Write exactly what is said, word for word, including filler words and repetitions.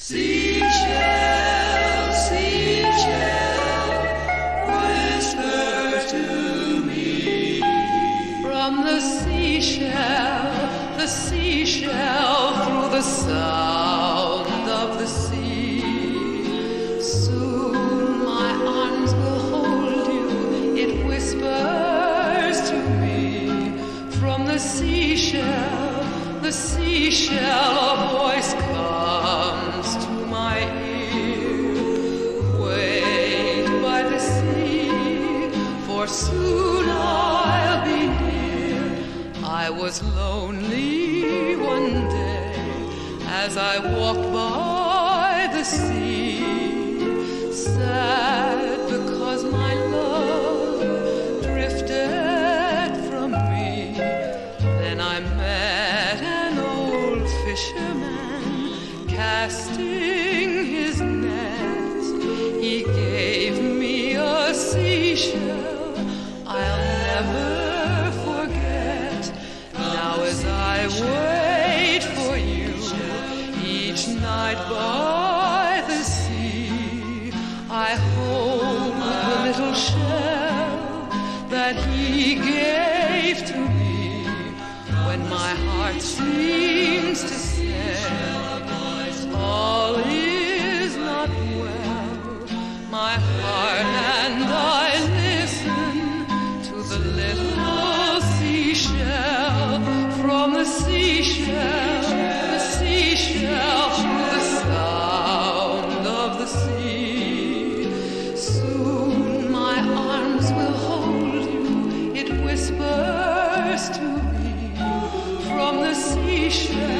Seashell, seashell, whisper to me. From the seashell, the seashell, through the sound of the sea. Soon my arms will hold you, it whispers to me. From the seashell, the seashell, a voice comes to my ear. Wait by the sea, for soon I'll be near. I was lonely one day as I walked by the sea, sad because my love drifted from me. Then I met an old fisherman casting his nets. He gave me a seashell I'll never forget. Now as I wait for you each night by the sea, I hold the little shell that he gave to me. When my heart seems to say all is not well, my heart and I listen to the little seashell. From the seashell, the seashell, through the sound of the sea. Soon my arms will hold you, it whispers to me. From the seashell,